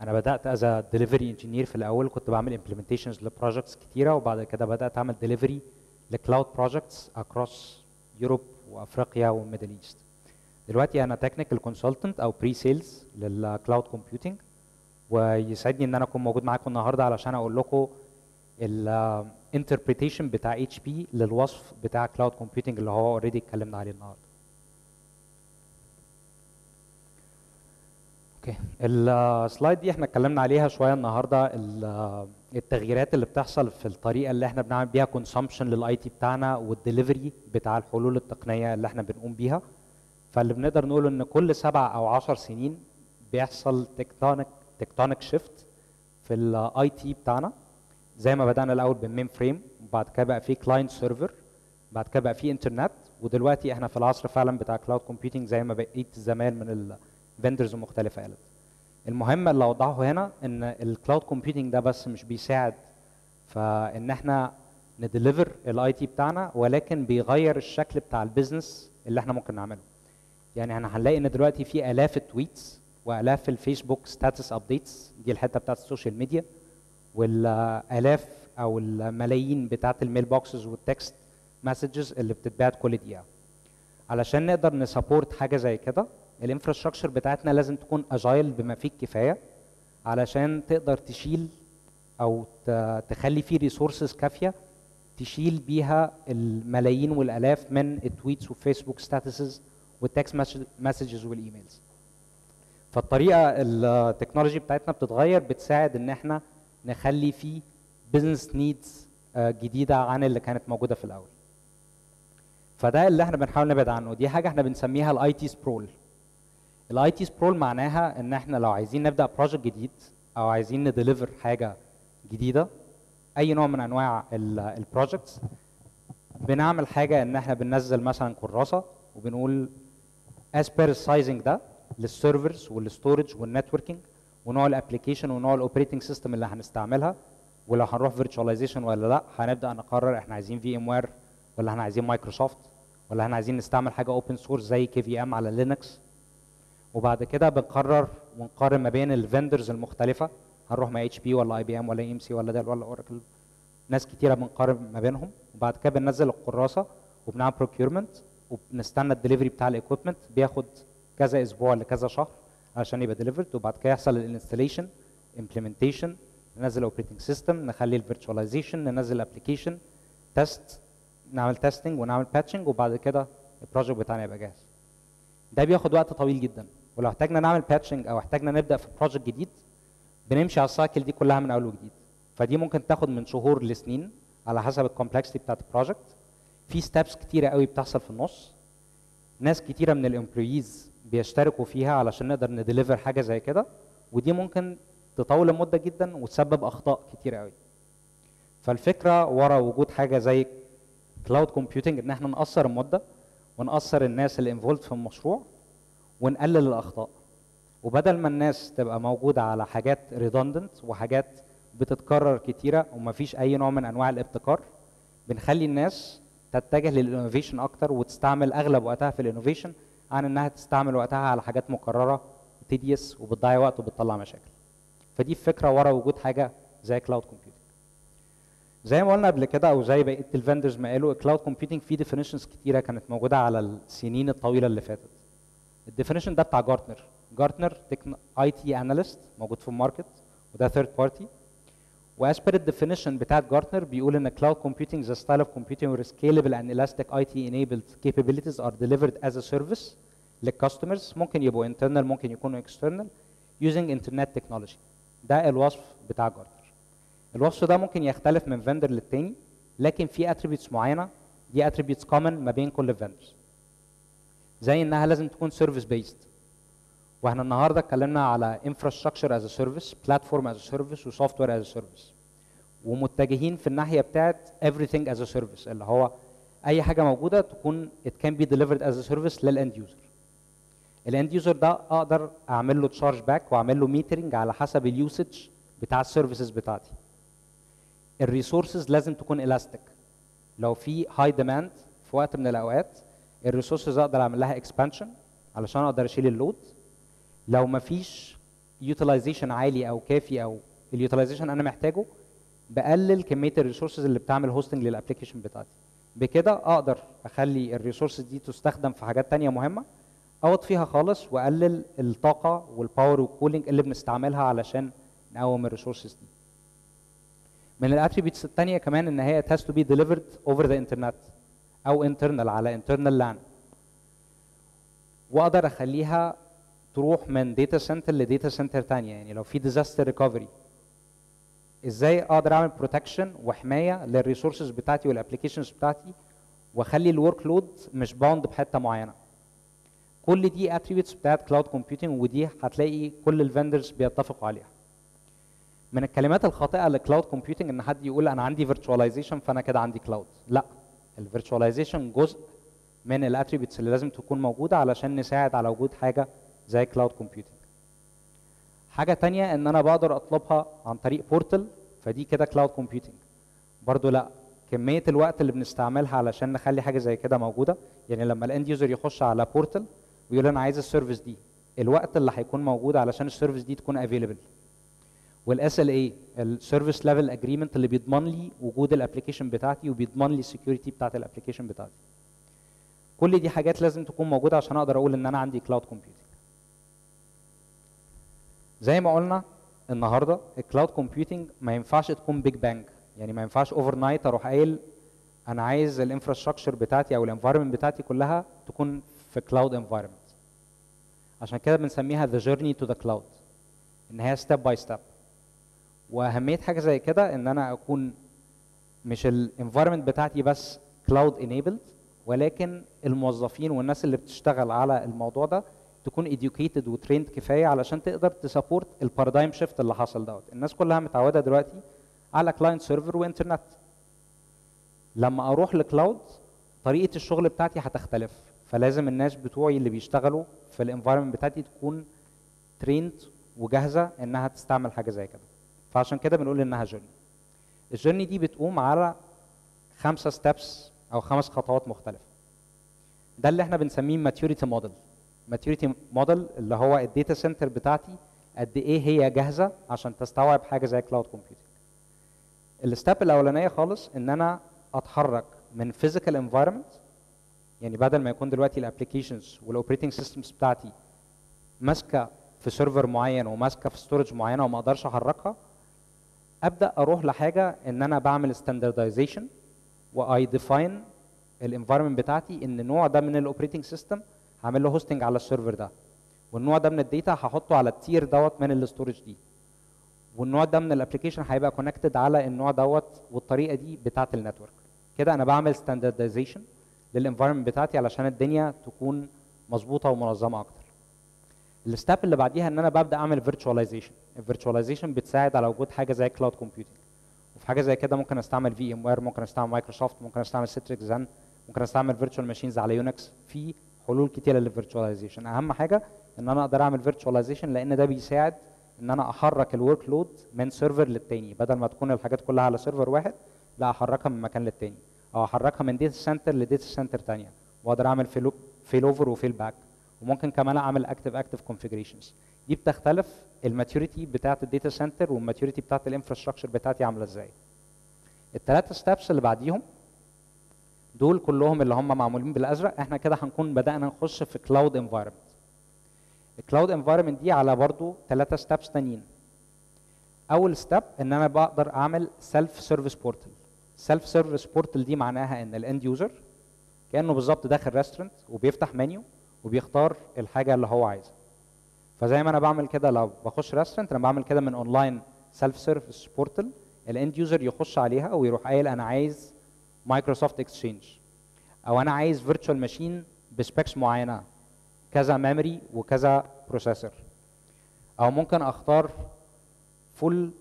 انا بدات از ديليفري انجينير في الاول، كنت بعمل امبلمنتيشنز لبروجكتس كتيره، وبعد كده بدات اعمل ديليفري لكلاود بروجكتس اكروس يوروب وافريقيا والميدل ايست. دلوقتي انا تكنيكال كونسلتنت او بري سيلز للكلاود كومبيوتنج، ويسعدني ان انا اكون موجود معاكم النهارده علشان اقول لكم الانتربريتيشن بتاع اتش بي للوصف بتاع كلاود كومبيوتنج اللي هو اوريدي اتكلمنا عليه النهارده. اوكي، السلايد دي احنا اتكلمنا عليها شويه النهارده، التغييرات اللي بتحصل في الطريقه اللي احنا بنعمل بيها كونسامشن للاي تي بتاعنا والدليفري بتاع الحلول التقنيه اللي احنا بنقوم بيها. فاللي بنقدر نقوله ان كل 7 أو 10 سنين بيحصل تكتونيك شيفت في الاي تي بتاعنا. زي ما بدانا الاول بالمين فريم، وبعد كده بقى في كلاينت سيرفر، بعد كده بقى في انترنت، ودلوقتي احنا في العصر فعلا بتاع كلاود كومبيوتنج زي ما بقيت زمان من الفندرز المختلفه قالت. المهم اللي اوضحه هنا ان الكلاود كومبيوتنج ده بس مش بيساعد فان احنا نديليفر الاي تي بتاعنا، ولكن بيغير الشكل بتاع البيزنس اللي احنا ممكن نعمله. يعني احنا هنلاقي ان دلوقتي في الاف التويتس والاف الفيسبوك ستاتس ابديتس، دي الحته بتاعت السوشيال ميديا، والالاف او الملايين بتاعت الميل بوكسز والتكست مسجز اللي بتتبعت كل دقيقه. علشان نقدر نسابورت حاجه زي كده، الانفراستراكشر بتاعتنا لازم تكون اجايل بما فيه الكفايه، علشان تقدر تشيل او تخلي فيه ريسورسز كافيه تشيل بيها الملايين والالاف من التويتس والفيسبوك ستاتسز والتكست مسجز والايميلز. فالطريقه التكنولوجي بتاعتنا بتتغير، بتساعد ان احنا نخلي فيه بزنس نيدز جديده عن اللي كانت موجوده في الاول. فده اللي احنا بنحاول نبعد عنه، دي حاجه احنا بنسميها الاي تي سبرول. الاي تي سبرول معناها ان احنا لو عايزين نبدا بروجكت جديد او عايزين نديليفر حاجه جديده، اي نوع من انواع البروجكتس، بنعمل حاجه ان احنا بننزل مثلا كراسه وبنقول as per السايزنج ده للسيرفرز والستورج والنتوركينج ونوع الابلكيشن ونوع الاوبريتنج سيستم اللي هنستعملها، ولو هنروح فيرتشواليزيشن ولا لا. هنبدا نقرر احنا عايزين في ام وير ولا احنا عايزين مايكروسوفت ولا احنا عايزين نستعمل حاجه اوبن سورس زي كي في ام على لينكس. وبعد كده بنقرر ونقارن ما بين الفندرز المختلفه، هنروح مع اتش بي ولا اي بي ام ولا ام سي ولا ديل ولا اوراكل، ناس كتيره بنقارن ما بينهم. وبعد كده بننزل الكراسه وبنعمل بروكيورمنت وبنستنى الدليفري بتاع الايكويبمنت، بياخد كذا اسبوع لكذا شهر عشان يبقى ديليفرد. وبعد كده يحصل الانستليشن، امبلمنتيشن، ننزل اوبريتنج سيستم، نخلي الفيرتشواليزيشن، ننزل الابلكيشن، تيست، نعمل تيستنج ونعمل باتشنج، وبعد كده البروجكت بتاعنا يبقى جاهز. ده بياخد وقت طويل جدا، ولو احتاجنا نعمل باتشنج او احتاجنا نبدا في بروجكت جديد بنمشي على السايكل دي كلها من اول وجديد. فدي ممكن تاخد من شهور لسنين على حسب الكومبلكسيتي بتاعت البروجكت. في ستابس كتيره قوي بتحصل في النص، ناس كتيره من الامبلويز بيشتركوا فيها علشان نقدر نديليفر حاجه زي كده، ودي ممكن تطول المده جدا وتسبب اخطاء كتيره قوي. فالفكره ورا وجود حاجه زي كلاود كومبيوتنج ان احنا نقصر المده ونقصر الناس اللي انفولد في المشروع ونقلل الاخطاء. وبدل ما الناس تبقى موجوده على حاجات ريدندنت وحاجات بتتكرر كتيره ومفيش اي نوع من انواع الابتكار، بنخلي الناس تتجه للانوفيشن اكتر وتستعمل اغلب وقتها في الانوفيشن عن انها تستعمل وقتها على حاجات مكرره تيديس وبتضيع وقت وبتطلع مشاكل. فدي الفكره ورا وجود حاجه زي كلاود كومبيوتنج. زي ما قلنا قبل كده او زي بقيه الفندرز ما قالوا، الكلاود كومبيوتنج فيه ديفينيشنز كتيره كانت موجوده على السنين الطويله اللي فاتت. الديفينيشن ده بتاع جارتنر اي تي اناليست موجود في الماركت، وده ثيرد بارتي. واس بير الديفينيشن بتاعت جارتنر بيقول ان cloud computing is a style of computing where scalable and elastic IT enabled capabilities are delivered as a service للكاستمرز، ممكن يبقوا internal ممكن يكونوا external using internet technology. ده الوصف بتاع جارتنر. الوصف ده ممكن يختلف من فندر للتاني، لكن في attributes معينه، دي attributes common ما بين كل الفندرز. زي انها لازم تكون service based، واحنا النهارده اتكلمنا على infrastructure as a service، platform as a service، وsoftware as a service، ومتجهين في الناحيه بتاعت everything as a service، اللي هو اي حاجه موجوده تكون it can be delivered as a service للاند يوزر. الاند يوزر ده اقدر اعمل له تشارج باك واعمل له ميترنج على حسب اليوسج بتاع السيرفيسز بتاعتي. الريسورسز لازم تكون elastic، لو في هاي ديماند في وقت من الاوقات الريسورسز اقدر اعمل لها اكسبانشن علشان اقدر اشيل اللود. لو ما فيش يوتيلايزيشن عالي او كافي او اليوتيلايزيشن انا محتاجه، بقلل كميه الريسورسز اللي بتعمل هوستنج للابلكيشن بتاعتي. بكده اقدر اخلي الريسورسز دي تستخدم في حاجات تانية مهمه، او اطفيها خالص واقلل الطاقه والباور والكولينج اللي بنستعملها علشان نقوم الريسورسز دي. من الاتريبيوتس الثانيه كمان ان هي it has to be delivered over the internet او internal على internal LAN، واقدر اخليها تروح من داتا سنتر لداتا سنتر ثانيه. يعني لو في ديزاستر ريكفري ازاي اقدر اعمل بروتكشن وحمايه للريسورسز بتاعتي والابلكيشنز بتاعتي، واخلي الورك لود مش باوند بحته معينه. كل دي اتريبيوتس بتاعت كلاود كومبيوتنج، ودي هتلاقي كل الفندرز بيتفقوا عليها. من الكلمات الخاطئه للكلاود كومبيوتنج ان حد يقول انا عندي فيرتشواليزيشن فانا كده عندي كلاود. لا، الفيرتشواليزيشن جزء من الاتريبيوتس اللي لازم تكون موجوده علشان نساعد على وجود حاجه زي كلاود كومبيوتنج. حاجه تانية ان انا بقدر اطلبها عن طريق بورتال، فدي كده كلاود كومبيوتنج. برضو لا، كميه الوقت اللي بنستعملها علشان نخلي حاجه زي كده موجوده، يعني لما الاند يوزر يخش على بورتال ويقول انا عايز السيرفيس دي، الوقت اللي هيكون موجود علشان السيرفيس دي تكون افيلبل، والاس ال اي السيرفيس ليفل اجريمنت اللي بيضمن لي وجود الابلكيشن بتاعتي وبيضمن لي السكيورتي بتاعت الابلكيشن بتاعتي. كل دي حاجات لازم تكون موجوده عشان اقدر اقول ان انا عندي كلاود كومبيوتنج. زي ما قلنا النهارده الكلاود كومبيوتنج ما ينفعش تكون بيج بانج، يعني ما ينفعش اوفر نايت اروح قايل انا عايز الانفراستراكشر بتاعتي او الانفايرمنت بتاعتي كلها تكون في كلاود انفايرمنت. عشان كده بنسميها the journey to the cloud، ان هي ستيب باي ستيب. واهميه حاجه زي كده ان انا اكون مش الانفايرمنت بتاعتي بس كلاود انيبلد، ولكن الموظفين والناس اللي بتشتغل على الموضوع ده تكون educated وتريند كفايه علشان تقدر تسابورت البارادايم شيفت اللي حصل دوت. الناس كلها متعوده دلوقتي على كلاينت سيرفر وانترنت. لما اروح لكلاود طريقه الشغل بتاعتي هتختلف، فلازم الناس بتوعي اللي بيشتغلوا في الانفايرمنت بتاعتي تكون تريند وجاهزه انها تستعمل حاجه زي كده. فعشان كده بنقول انها جيرني. الجيرني دي بتقوم على 5 ستيبس او 5 خطوات مختلفه. ده اللي احنا بنسميه ماتيوريتي موديل. ماتيوريتي موديل اللي هو الداتا سنتر بتاعتي قد ايه هي جاهزه عشان تستوعب حاجه زي كلاود كومبيوتنج. الستيب الاولانيه خالص ان انا اتحرك من فيزيكال انفايرمنت، يعني بدل ما يكون دلوقتي الابلكيشنز والاوبريتنج سيستمز بتاعتي ماسكه في سيرفر معين وماسكه في ستورج معينه وما اقدرش احركها، ابدا اروح لحاجه ان انا بعمل ستاندردايزيشن واي ديفاين الانفايرمنت بتاعتي ان النوع ده من الاوبريتنج سيستم هعمل له هوستنج على السيرفر ده، والنوع ده من الداتا هحطه على التير دوت من الاستورج دي، والنوع ده من الابلكيشن هيبقى كونكتد على النوع دوت والطريقه دي بتاعه النتورك. كده انا بعمل ستاندردايزيشن للانفايرمنت بتاعتي علشان الدنيا تكون مظبوطه ومنظمه اكتر. الستيب اللي بعديها ان انا ببدا اعمل فيرتشواليزيشن. الفيرتشواليزيشن بتساعد على وجود حاجه زي كلاود كومبيوتنج، وفي حاجه زي كده ممكن استعمل في ام وير، ممكن استعمل مايكروسوفت، ممكن استعمل سيتريكس زن، ممكن استعمل فيرتشوال ماشينز على يونكس. في حلول كتيره للفيرتشواليزيشن. اهم حاجه ان انا اقدر اعمل فيرتشواليزيشن لان ده بيساعد ان انا احرك الورك لود من سيرفر للتاني، بدل ما تكون الحاجات كلها على سيرفر واحد لا احركها من مكان للتاني، او احركها من داتا سنتر لداتا سنتر ثانيه، واقدر اعمل فيل اوفر وفيل باك، وممكن كمان اعمل اكتف كونفيجريشنز. دي بتختلف الماتيوريتي بتاعت الداتا سنتر والماتيوريتي بتاعت الانفراستراكشر بتاعتي عامله ازاي. الثلاثه ستابس اللي بعديهم دول كلهم اللي هم معمولين بالازرق، احنا كده هنكون بدانا نخش في كلاود انفايرمنت. الكلاود انفايرمنت دي على برضو 3 ستابس تانيين. اول ستيب ان انا بقدر اعمل سيلف سيرفيس بورتال. سيلف سيرفيس بورتال دي معناها ان الاند يوزر كانه بالظبط داخل ريستورنت وبيفتح منيو وبيختار الحاجه اللي هو عايزها. فزي ما انا بعمل كده لو بخش ريستورنت، انا بعمل كده من اونلاين سيلف سيرفيس بورتال، الاند يوزر يخش عليها ويروح قايل انا عايز مايكروسوفت اكسشينج، او انا عايز فيرتشوال ماشين بسبيكس معينه كذا ميموري وكذا بروسيسور، او ممكن اختار فول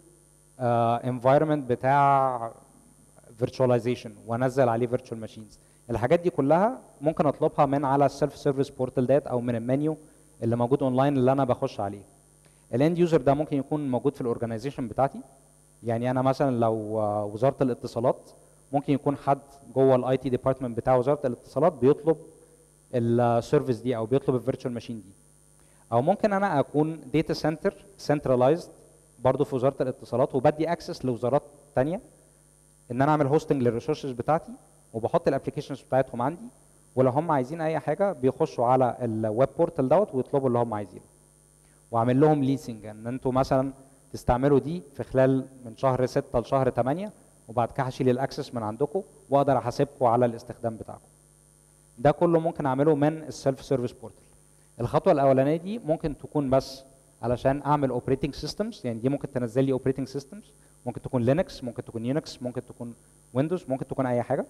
انفايرمنت بتاع فيرتشواليزيشن وانزل عليه فيرتشوال ماشينز. الحاجات دي كلها ممكن اطلبها من على السيلف سيرفيس بورتال ديت او من المنيو اللي موجود اونلاين اللي انا بخش عليه. الاند يوزر ده ممكن يكون موجود في الاورجنايزيشن بتاعتي، يعني انا مثلا لو وزاره الاتصالات ممكن يكون حد جوه الاي تي ديبارتمنت بتاع وزاره الاتصالات بيطلب السيرفيس دي او بيطلب الفيرتشوال ماشين دي، او ممكن انا اكون داتا سنتر سنترلايزد برضه في وزاره الاتصالات وبدي اكسس لوزارات ثانيه ان انا اعمل هوستنج للريسورسز بتاعتي وبحط الابلكيشنز بتاعتهم عندي، ولو هم عايزين اي حاجه بيخشوا على الويب بورتال دوت ويطلبوا اللي هم عايزينه، واعمل لهم ليسنج ان انتوا مثلا تستعملوا دي في خلال من شهر 6 لشهر 8 وبعد كده هشيل الاكسس من عندكم واقدر احاسبكم على الاستخدام بتاعكم. ده كله ممكن اعمله من السيلف سيرفيس بورتال. الخطوه الاولانيه دي ممكن تكون بس علشان اعمل اوبريتنج سيستمز، يعني دي ممكن تنزل لي اوبريتنج سيستمز، ممكن تكون لينكس، ممكن تكون يونكس، ممكن تكون ويندوز، ممكن تكون اي حاجه.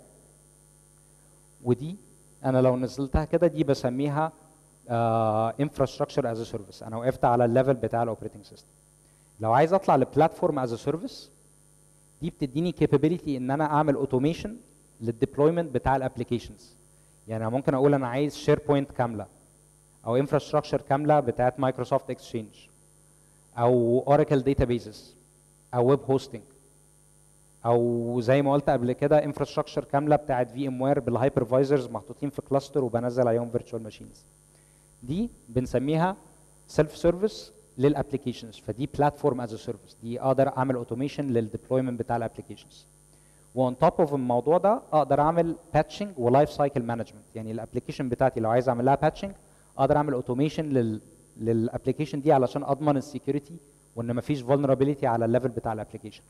ودي انا لو نزلتها كده دي بسميها انفراستراكشر از سيرفيس، انا وقفت على الليفل بتاع الاوبريتنج سيستم. لو عايز اطلع لبلاتفورم از سيرفيس دي بتديني كابابيلتي ان انا اعمل اوتوميشن للديبلويمنت بتاع الابلكيشنز. يعني أنا ممكن اقول انا عايز شير بوينت كامله او انفراستراكشر كامله بتاعت مايكروسوفت اكسشينج او اوراكل داتابيزز او ويب هوستنج او زي ما قلت قبل كده انفراستراكشر كامله بتاعت في ام وير بالهايبرفايزرز محطوطين في كلاستر وبنزل عليهم فيرتشوال ماشينز. دي بنسميها سيلف سيرفيس للابلكيشنز، فدي بلاتفورم از سيرفيس، دي اقدر اعمل اوتوميشن للديبلويمنت بتاع الابلكيشنز. وان توب اوف الموضوع ده اقدر اعمل باتشنج ولايف سايكل مانجمنت، يعني الابلكيشن بتاعتي لو عايز اعمل لها باتشنج اقدر اعمل اوتوميشن للابلكيشن دي علشان اضمن السكيورتي وان مفيش فولنربيليتي على الليفل بتاع الابلكيشن.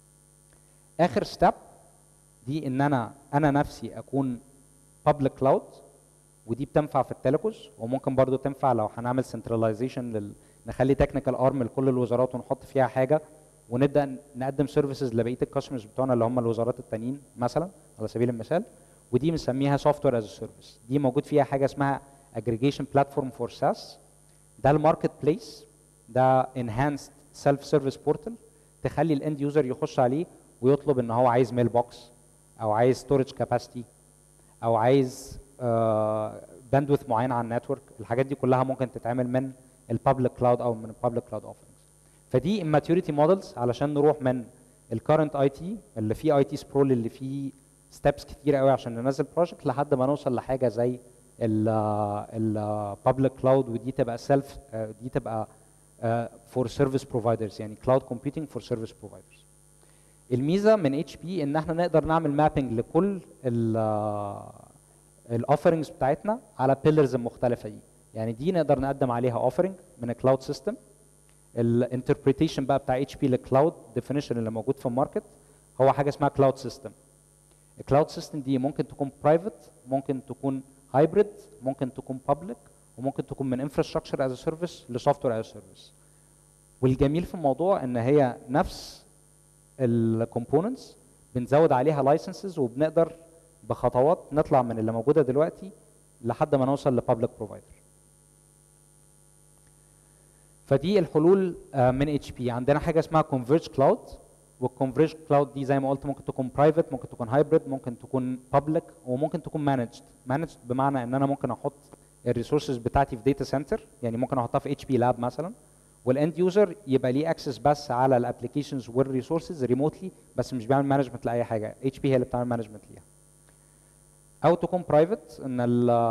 اخر ستيب دي ان انا نفسي اكون بابليك كلاود، ودي بتنفع في التليكوز وممكن برضو تنفع لو هنعمل سنتراليزيشن نخلي تكنيكال ارم لكل الوزارات ونحط فيها حاجه ونبدا نقدم سيرفيسز لبقيه الكاستمرز بتوعنا اللي هم الوزارات التانيين مثلا على سبيل المثال. ودي بنسميها سوفت وير از سيرفيس، دي موجود فيها حاجه اسمها اجريجيشن بلاتفورم فور ساس. ده الماركت بليس، ده انهانسد سيلف سيرفيس بورتال تخلي الاند يوزر يخش عليه ويطلب ان هو عايز ميل بوكس او عايز ستورج كاباسيتي او عايز باندويث معين على النتورك. الحاجات دي كلها ممكن تتعمل من البابليك كلاود او من البابليك كلاود اوفرنجز. فدي immaturity مودلز علشان نروح من الكرنت اي تي اللي فيه اي تي سبرول اللي فيه ستبس كتير قوي عشان ننزل بروجكت لحد ما نوصل لحاجه زي البابليك كلاود، ودي تبقى سيلف، دي تبقى فور سيرفيس بروفايدرز، يعني كلاود كومبيوتنج فور سيرفيس بروفايدرز. الميزه من اتش بي ان احنا نقدر نعمل مابنج لكل الاوفرنجز بتاعتنا على بيلرز المختلفه دي. يعني دي نقدر نقدم عليها اوفرنج من الكلاود سيستم. الانتربريتيشن بقى بتاع اتش بي للكلاود ديفينيشن اللي موجود في الماركت هو حاجه اسمها كلاود سيستم. الكلاود سيستم دي ممكن تكون برايفت، ممكن تكون هايبريد، ممكن تكون بابليك، وممكن تكون من انفراستراكشر از سيرفيس لسوفت وير از سيرفيس. والجميل في الموضوع ان هي نفس الكومبوننتس بنزود عليها لايسنسز وبنقدر بخطوات نطلع من اللي موجوده دلوقتي لحد ما نوصل لبابليك بروفايدر. فدي الحلول من اتش بي. عندنا حاجه اسمها كونفيرج كلاود، والكونفيرج كلاود دي زي ما قلت ممكن تكون برايفت، ممكن تكون هايبريد، ممكن تكون بابليك، وممكن تكون مانجد. مانجد بمعنى ان انا ممكن احط الريسورسز بتاعتي في داتا سنتر، يعني ممكن احطها في اتش بي لاب مثلا، والاند يوزر يبقى ليه اكسس بس على الابلكيشنز والريسورسز ريموتلي، بس مش بيعمل مانجمنت لاي حاجه، اتش بي هي اللي بتعمل مانجمنت ليها. او تكون برايفت ان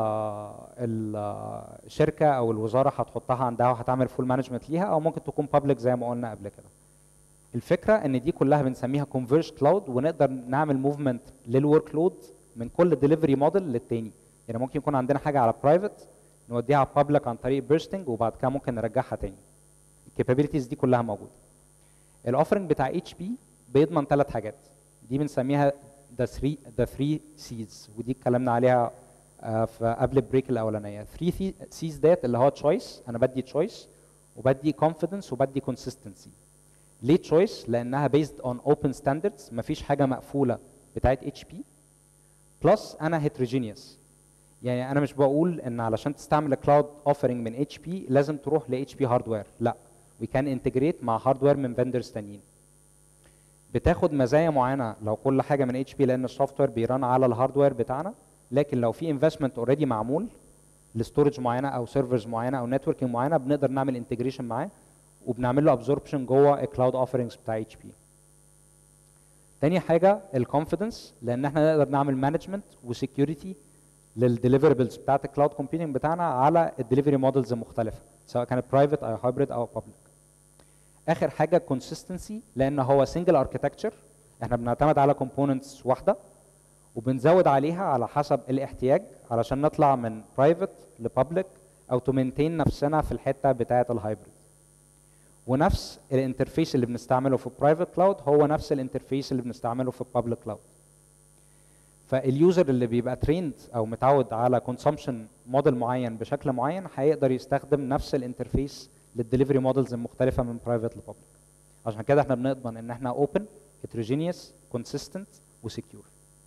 الشركه او الوزاره هتحطها عندها وهتعمل فول مانجمنت ليها، او ممكن تكون بابليك زي ما قلنا قبل كده. الفكره ان دي كلها بنسميها كونفيرج كلاود، ونقدر نعمل موفمنت للورك لود من كل ديليفري موديل للتاني. يعني ممكن يكون عندنا حاجه على برايفت نوديها على بابليك عن طريق بيرستنج وبعد كده ممكن نرجعها تاني. الكابابيلتيز دي كلها موجوده. الاوفرنج بتاع اتش بي بيضمن 3 حاجات، دي بنسميها the 3 C's، ودي اتكلمنا عليها في قبل البريك الاولانيه. 3 C's ديت اللي هو تشويس، انا بدي تشويس وبدي confidence وبدي consistency. ليه تشويس؟ لانها based on open standards، مفيش حاجه مقفوله بتاعت اتش بي، بلس انا heterogeneous. يعني انا مش بقول ان علشان تستعمل الكلاود اوفرنج من اتش بي لازم تروح لاتش بي هاردوير، لا، we can integrate مع هاردوير من فيندرز تانيين. بتاخد مزايا معينه لو كل حاجه من اتش بي لان السوفت وير بيرن على الهاردوير بتاعنا، لكن لو في انفستمنت اوريدي معمول لستورج معينه او سيرفرز معينه او نتوركينج معينه بنقدر نعمل انتجريشن معاه وبنعمل له ابزوربشن جوه الكلاود اوفرنجز بتاع اتش بي. تاني حاجه الكونفيدنس، لان احنا نقدر نعمل مانجمنت وسكيورتي للديليفربلز بتاعت الكلاود كومبيوتنج بتاعنا على الدليفري مودلز المختلفه، سواء كانت برايفت او هايبريد او بابليك. اخر حاجه consistency، لان هو single architecture، احنا بنعتمد على components واحده وبنزود عليها على حسب الاحتياج علشان نطلع من برايفت لبابليك او تو مينتين نفسنا في الحته بتاعه الهايبريد. ونفس الانترفيس اللي بنستعمله في برايفت كلاود هو نفس الانترفيس اللي بنستعمله في بابليك كلاود. فاليوزر اللي بيبقى تريند او متعود على كونسومشن موديل معين بشكل معين هيقدر يستخدم نفس الانترفيس للدليفري موديلز المختلفه من برايفت لبابليك. عشان كده احنا بنضمن ان احنا اوبن هيتروجينيوس كونسيستنت وسكيور.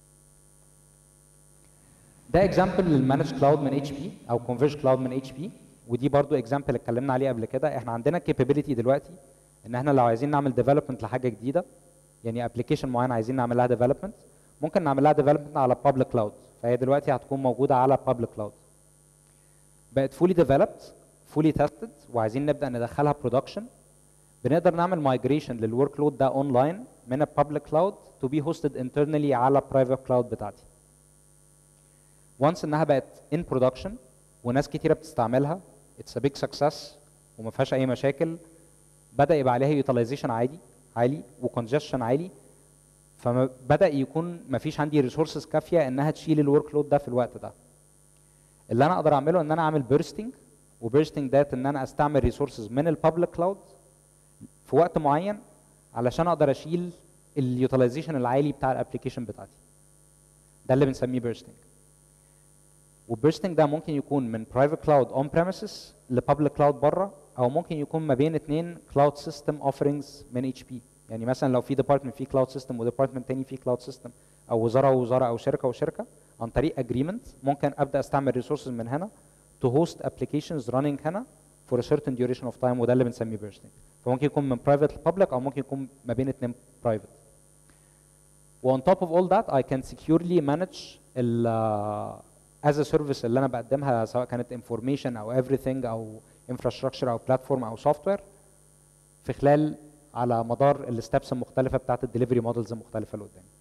ده اكزامبل للمانج كلاود من اتش بي او كونفيرج كلاود من اتش بي، ودي برضو اكزامبل اتكلمنا عليه قبل كده. احنا عندنا كابابيلتي دلوقتي ان احنا لو عايزين نعمل ديفلوبمنت لحاجه جديده، يعني ابلكيشن معين عايزين نعمل لها ديفلوبمنت، ممكن نعمل لها ديفلوبمنت على بابليك كلاود، فهي دلوقتي هتكون موجوده على بابليك كلاود. بقت فولي ديفلوبد فولي تيستد وعايزين نبدا ندخلها برودكشن، بنقدر نعمل مايجريشن للورك لود ده اونلاين من البابليك كلاود تو بي هوستد انترنالي على برايفت كلاود بتاعتي. وانس انها بقت ان برودكشن وناس كتيره بتستعملها، اتس ا بيج سكسس وما فيهاش اي مشاكل، بدا يبقى عليها يوتيلايزيشن عالي وكونجستشن عالي، فبدا يكون ما فيش عندي ريسورسز كافيه انها تشيل الورك لود ده في الوقت ده. اللي انا اقدر اعمله ان انا اعمل بيرستنج، وبيرستنج ده ان انا استعمل ريسورسز من البابليك كلاود في وقت معين علشان اقدر اشيل اليوتيلايزيشن العالي بتاع الابلكيشن بتاعتي. ده اللي بنسميه بيرستنج. والبيرستنج ده ممكن يكون من برايفت كلاود اون بريميسز لبابليك كلاود بره، او ممكن يكون ما بين اثنين كلاود سيستم اوفرنجز من اتش بي. يعني مثلا لو في ديبارتمنت فيه كلاود سيستم وديبارتمنت تاني فيه كلاود سيستم، او وزاره ووزاره او شركه وشركه، عن طريق اجريمنت ممكن ابدا استعمل ريسورسز من هنا to host applications running هنا for a certain duration of time، وده اللي بنسميه bursting. فممكن يكون من private لpublic او ممكن يكون ما بين اتنين private. و on top of all that I can securely manage as a service اللي انا بقدمها، سواء كانت information او everything او infrastructure او platform او software، في خلال على مدار الستبس المختلفه بتاعت الدليفري مودلز المختلفه اللي قدامي.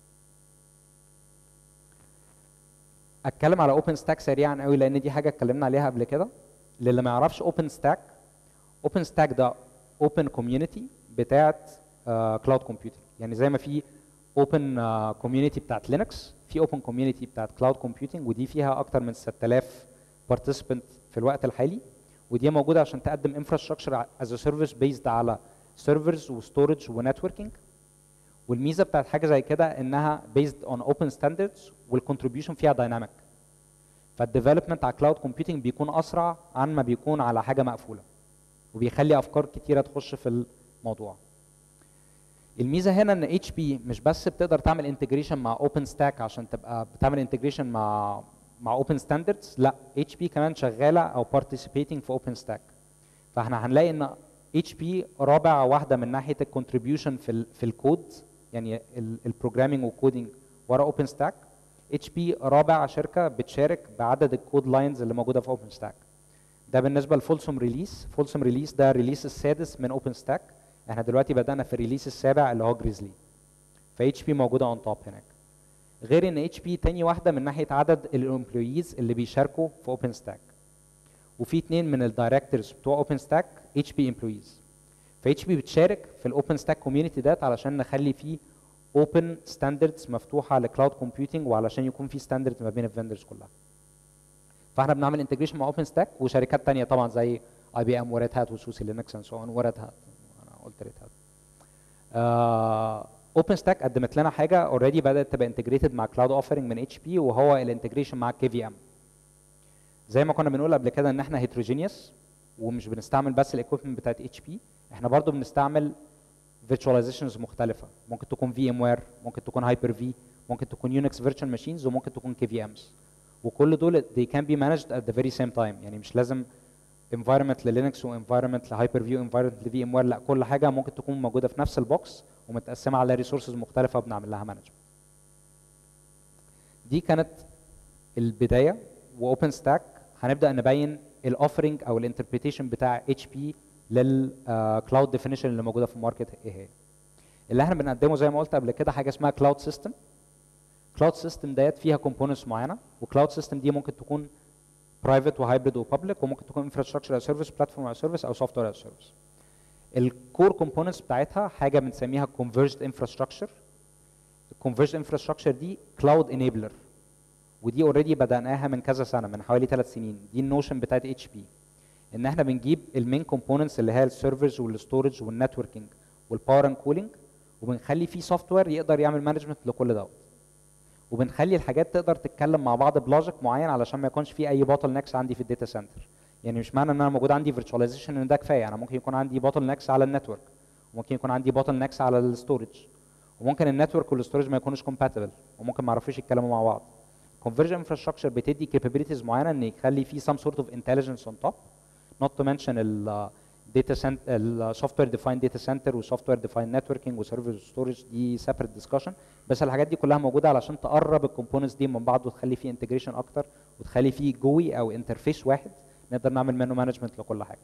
اتكلم على اوبن ستاك سريعا قوي لان دي حاجه اتكلمنا عليها قبل كده. للي ما يعرفش اوبن ستاك ده اوبن كوميونتي بتاعت كلاود كومبيوتنج. يعني زي ما في اوبن كوميونتي بتاعت لينكس، في اوبن كوميونتي بتاعت كلاود كومبيوتنج، ودي فيها اكتر من 6000 بارتيسيبنت في الوقت الحالي، ودي موجوده عشان تقدم انفراستراكشر از سيرفيس بيزد على سيرفرز وستورج ونتوركينج. والميزه بتاعت حاجه زي كده انها بيزد اون اوبن ستاندردز والكونتريبيوشن فيها دايناميك، فالديفلوبمنت على كلاود كومبيوتنج بيكون اسرع عن ما بيكون على حاجه مقفوله، وبيخلي افكار كتيره تخش في الموضوع. الميزه هنا ان اتش بي مش بس بتقدر تعمل انتجريشن مع اوبن ستاك عشان تبقى بتعمل انتجريشن مع اوبن ستاندردز، لا اتش بي كمان شغاله او بارتيسيبيتنج في اوبن ستاك. فاحنا هنلاقي ان اتش بي رابع واحده من ناحيه الكونتريبيوشن في الكود، يعني البروجرامينج والكودينج ورا اوبن ستاك. اتش بي رابع شركه بتشارك بعدد الكود لاينز اللي موجوده في اوبن ستاك. ده بالنسبه لفولسوم ريليس. فولسوم ريليس ده الريليس السادس من اوبن ستاك، احنا دلوقتي بدانا في الريليس السابع اللي هو جريزلي. فاتش بي موجوده اون توب هناك. غير ان اتش بي تاني واحده من ناحيه عدد الامبلويز اللي بيشاركوا في اوبن ستاك، وفي اثنين من الدايركتورز بتوع اوبن ستاك اتش بي امبلويز. فاتش بي بتشارك في الاوبن ستاك كوميونتي ده علشان نخلي فيه اوبن ستاندردز مفتوحه لكلاود كومبيوتنج، وعلشان يكون في ستاندردز ما بين الفندرز كلها. فاحنا بنعمل انتجريشن مع اوبن ستاك وشركات ثانيه طبعا زي اي بي ام وريد هات وسوسي لينكس اند سو اون وريد هات. انا قلت ريد هات. اوبن ستاك قدمت لنا حاجه اوريدي بدات تبقى انتجريتد مع كلاود اوفرنج من اتش بي، وهو الانتجريشن مع كي في ام. زي ما كنا بنقول قبل كده ان احنا هيتروجينيوس ومش بنستعمل بس الايكويبمنت بتاعت اتش بي، احنا برضو بنستعمل فيرتشواليزيشنز مختلفه، ممكن تكون في ام وير، ممكن تكون هايبر في، ممكن تكون يونكس فيرتشوال ماشينز، وممكن تكون كي في امز. وكل دول they can be managed at the very same time. يعني مش لازم environment للينكس وانفايرمنت لهايبر في وانفايرمنت لفي ام وير، لا كل حاجه ممكن تكون موجوده في نفس البوكس ومتقسمه على ريسورسز مختلفه وبنعمل لها مانجمنت. دي كانت البدايه. واوبن ستاك هنبدا نبين الاوفرنج او الانتربريتيشن بتاع اتش بي للكلاود ديفينيشن اللي موجوده في الماركت. ايه هي اللي احنا بنقدمه؟ زي ما قلت قبل كده حاجه اسمها كلاود سيستم. كلاود سيستم ديت فيها كومبوننتس معينه، وكلاود سيستم دي ممكن تكون برايفت وهايبريد وبابليك، وممكن تكون انفراستراكشر از سيرفيس، بلاتفورم از سيرفيس، او سوفت وير از سيرفيس. الكور كومبوننتس بتاعتها حاجه بنسميها converged انفراستراكشر. الكونفرجد انفراستراكشر دي كلاود انيبلر، ودي اوريدي بدأناها من كذا سنه، من حوالي 3 سنين. دي النوشن بتاعت اتش بي، ان احنا بنجيب المين كومبوننتس اللي هي السيرفرز والستورج والنتوركينج والباور اند كولينج، وبنخلي فيه سوفت وير يقدر يعمل مانجمنت لكل دوت، وبنخلي الحاجات تقدر تتكلم مع بعض بلوجيك معين علشان ما يكونش في اي بوتل نكس عندي في الداتا سنتر. يعني مش معنى ان انا موجود عندي فيرتشواليزيشن ان ده كفايه، انا ممكن يكون عندي بوتل نكس على النتورك، وممكن يكون عندي بوتل نكس على الستورج، وممكن النتورك والستورج ما يكونوش كومباتبل، وممكن ما يعرفوش يتكلموا مع بعض. convergent infrastructure بتدي capabilities معينه ان يخلي في some sort of intelligence on top, not to mention ال data center, ال software defined data center و software defined networking و server storage دي separate discussion. بس الحاجات دي كلها موجوده علشان تقرب الكومبوننتس دي من بعض وتخلي فيه انتجريشن اكتر، وتخلي فيه جوي او انترفيس واحد نقدر نعمل منه مانجمنت لكل حاجه.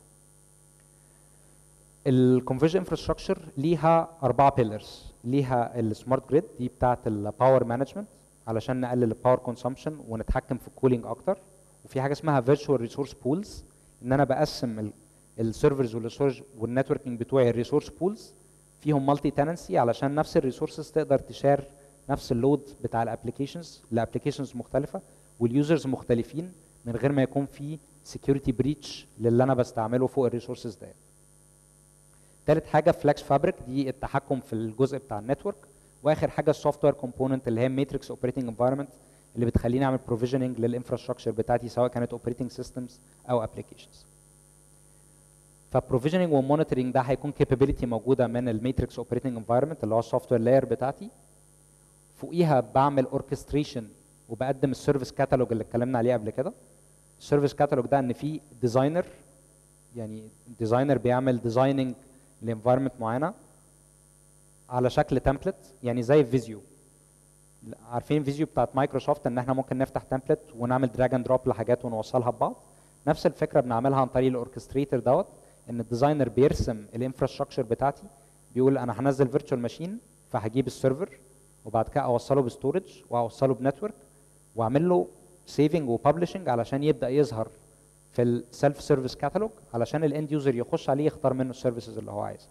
الكونفرجن انفراستراكشر ليها 4 بيلرز. ليها السمارت جريد، دي بتاعه الباور مانجمنت علشان نقلل الباور كونسامشن ونتحكم في الكولينج اكتر. وفي حاجه اسمها فيرتشوال ريسورس بولز، ان انا بقسم السيرفرز والستورج والنتوركينج بتوعي الريسورس بولز فيهم مالتي تننسي علشان نفس الريسورسز تقدر تشار نفس اللود بتاع الابلكيشنز لابلكيشنز مختلفه واليوزرز مختلفين من غير ما يكون في سكيورتي بريتش للي انا بستعمله فوق الريسورسز ده. تالت حاجه فلكس فابريك، دي التحكم في الجزء بتاع النتورك. واخر حاجه السوفت وير كومبوننت اللي هي ماتريكس اوبريتنج انفايرمنت اللي بتخليني اعمل بروفيجننج للانفراستراكشر بتاعتي سواء كانت اوبريتنج سيستمز او ابلكيشنز. فبروفيجننج ومونيتورنج ده هيكون كابابيلتي موجوده من الماتريكس اوبريتنج انفايرمنت اللي هو السوفت وير لاير بتاعتي. فوقيها بعمل اوركستريشن وبقدم السيرفيس كاتالوج اللي اتكلمنا عليه قبل كده. السيرفيس كاتالوج ده ان في ديزاينر، يعني ديزاينر بيعمل ديزايننج لانفايرمنت معينه على شكل تمبلت، يعني زي فيزيو. عارفين فيزيو بتاعت مايكروسوفت ان احنا ممكن نفتح تمبلت ونعمل دراج اند دروب لحاجات ونوصلها ببعض. نفس الفكره بنعملها عن طريق الاوركستريتور دوت، ان الديزاينر بيرسم الانفراستراكشر بتاعتي، بيقول انا هنزل فيرتشوال ماشين فهجيب السيرفر وبعد كده اوصله بستورج واوصله بنتورك واعمل له سيفنج وببلشنج علشان يبدا يظهر في السيلف سيرفيس كاتالوج علشان الاند يوزر يخش عليه يختار منه السيرفيسز اللي هو عايزها.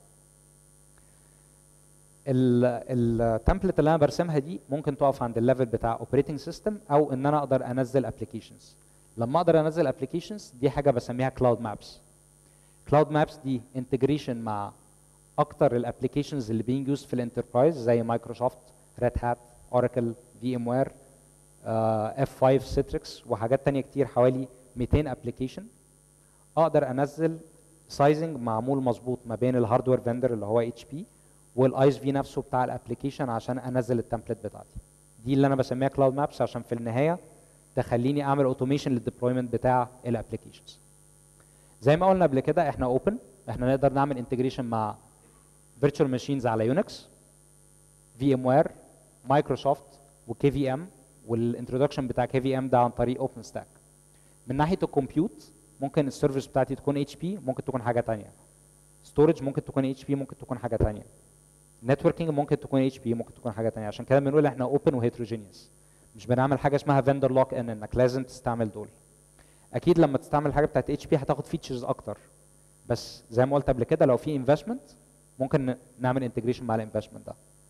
التمبلت اللي انا برسمها دي ممكن تقف عند الليفل بتاع اوبريتنج سيستم او ان انا اقدر انزل ابلكيشنز. لما اقدر انزل ابلكيشنز دي حاجه بسميها كلاود مابس. كلاود مابس دي انتجريشن مع اكتر الابلكيشنز اللي بينج يوز في الانتربرايز زي مايكروسوفت، ريد هات، اوراكل، في ام وير، اف 5 سيتريكس وحاجات ثانيه كتير، حوالي 200 ابلكيشن. اقدر انزل سايزنج معمول مظبوط ما بين الهاردوير فيندر اللي هو اتش بي والايس في نفسه بتاع الابلكيشن عشان انزل التمبلت بتاعتي. دي اللي انا بسميها كلاود مابس عشان في النهايه تخليني اعمل اوتوميشن للديبلويمنت بتاع الابلكيشنز. زي ما قلنا قبل كده احنا اوبن، احنا نقدر نعمل انتجريشن مع فيرتشوال ماشينز على يونكس، في ام وير، مايكروسوفت وكي في ام، والانترودكشن بتاع كي في ام ده عن طريق اوبن ستاك. من ناحيه الكمبيوت ممكن السيرفيس بتاعتي تكون اتش بي، ممكن تكون حاجه ثانيه. ستورج ممكن تكون اتش بي، ممكن تكون حاجه ثانيه. نتوركينج ممكن تكون اتش بي، ممكن تكون حاجه ثانيه. عشان كده بنقول احنا اوبن وهيتروجينيوس، مش بنعمل حاجه اسمها فيندر لوك ان انك لازم تستعمل دول. اكيد لما تستعمل الحاجه بتاعت اتش بي هتاخد فيتشرز اكتر، بس زي ما قلت قبل كده لو في انفستمنت ممكن نعمل انتجريشن مع الانفستمنت ده.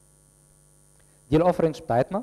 دي الاوفرنجز بتاعتنا.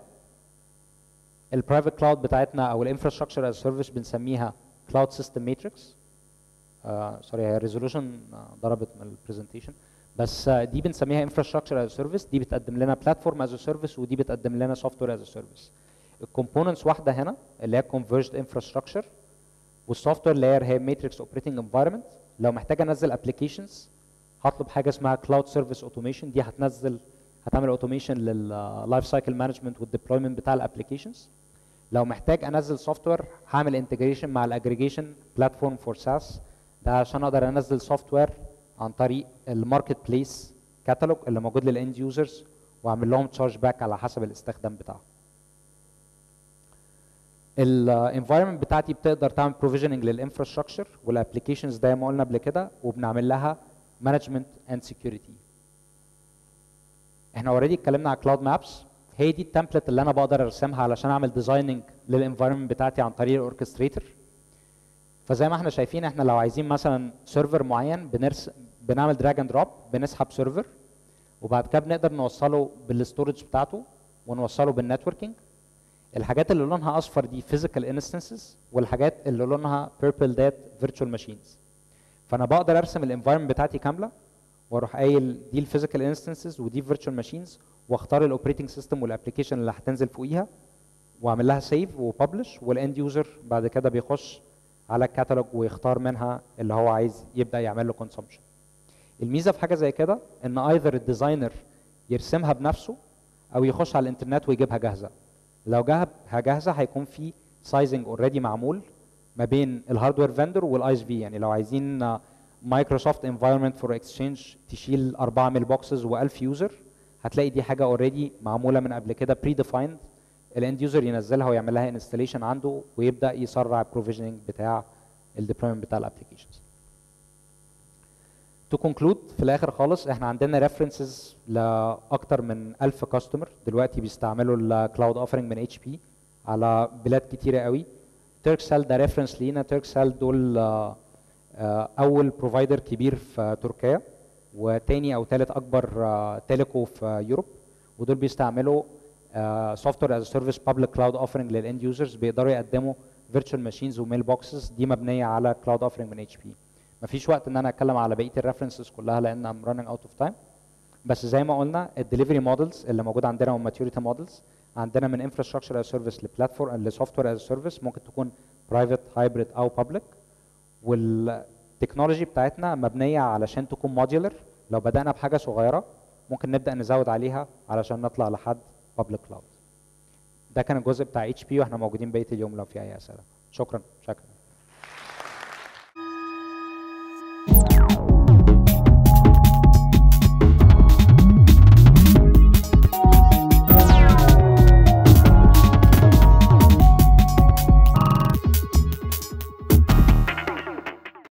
البرايفت كلاود بتاعتنا او الانفراستراكشر از سيرفيس بنسميها كلاود سيستم ماتريكس. سوري هي الريزولوشن ضربت من البرزنتيشن، بس دي بنسميها انفراستراكشر از سيرفيس. دي بتقدم لنا بلاتفورم از سيرفيس ودي بتقدم لنا سوفت وير از سيرفيس. الكومبوننتس واحده هنا اللي هي كونفرجد انفراستراكشر، والسوفت وير لاير هي ماتريكس اوبريتنج انفايرمنت. لو محتاج انزل ابلكيشنز هطلب حاجه اسمها كلاود سيرفيس اوتوميشن، دي هتعمل اوتوميشن لللايف سايكل مانجمنت والديبلويمنت بتاع الابلكيشنز. لو محتاج انزل سوفت وير هعمل انتجريشن مع الاجريجيشن بلاتفورم فور ساس، ده عشان اقدر انزل سوفت وير عن طريق الماركت بليس كاتالوج اللي موجود للاند يوزرز واعمل لهم تشارج باك على حسب الاستخدام بتاعهم. الانفايرمنت بتاعتي بتقدر تعمل بروفيجننج للانفراستراكشر والابلكيشنز زي ما قلنا قبل كده، وبنعمل لها مانجمنت اند سكيورتي. احنا اوريدي اتكلمنا على كلاود مابس، هي دي التمبلت اللي انا بقدر ارسمها علشان اعمل ديزايننج للانفايرمنت بتاعتي عن طريق الاوركستريتور. فزي ما احنا شايفين احنا لو عايزين مثلا سيرفر معين بنعمل دراج اند دروب، بنسحب سيرفر وبعد كده بنقدر نوصله بالستورج بتاعته ونوصله بالنتوركينج. الحاجات اللي لونها اصفر دي physical instances، والحاجات اللي لونها purple ديت virtual machines. فانا بقدر ارسم الانفايرمنت بتاعتي كامله واروح قايل دي الفيزيكال انستنسز ودي فيرتشوال ماشينز، واختار الاوبريتنج سيستم والابلكيشن اللي هتنزل فوقيها واعمل لها سيف وببلش، والاند يوزر بعد كده بيخش على الكاتالوج ويختار منها اللي هو عايز يبدا يعمل له كونسومشن. الميزه في حاجه زي كده ان ايذر الديزاينر يرسمها بنفسه او يخش على الانترنت ويجيبها جاهزه. لو جابها جاهزه هيكون في سايزنج اوريدي معمول ما بين الهاردوير فيندور والاي اس في. يعني لو عايزين مايكروسوفت انفايرمنت فور اكسشينج تشيل 4 ميل بوكسز و1000 يوزر، هتلاقي دي حاجه اوريدي معموله من قبل كده بري ديفايند، الاند يوزر ينزلها ويعمل لها انستليشن عنده ويبدا يسرع البروفيجننج بتاع الديبلويمنت بتاع الابلكيشنز. تو كونكلود في الاخر خالص، احنا عندنا ريفرنسز لاكتر من 1000 كاستمر دلوقتي بيستعملوا الكلاود اوفرنج من اتش بي على بلاد كتيره قوي. تركسل ده ريفرنس لينا. تركسل دول اول بروفايدر كبير في تركيا وتاني او ثالث اكبر تيليكو في يوروب، ودول بيستعملوا سوفت وير از سيرفيس بابليك كلاود اوفرنج للاند يوزرز، بيقدروا يقدموا فيرتشوال ماشينز وميل بوكسز دي مبنيه على كلاود اوفرنج من اتش بي. مفيش وقت ان انا اتكلم على بقيه الريفرنسز كلها لان ام راننج اوت اوف تايم، بس زي ما قلنا الدليفري مودلز اللي موجوده عندنا والماتيوريتي مودلز عندنا من انفراستراكشر از سيرفيس لبلاتفورم لسوفت وير از سيرفيس، ممكن تكون برايفت هايبريد او بابليك، والتكنولوجي بتاعتنا مبنيه علشان تكون موديولر. لو بدانا بحاجه صغيره ممكن نبدا نزود عليها علشان نطلع لحد بابليك كلاود. ده كان الجزء بتاع اتش بي واحنا موجودين بقيه اليوم لو في اي اسئله. شكرا.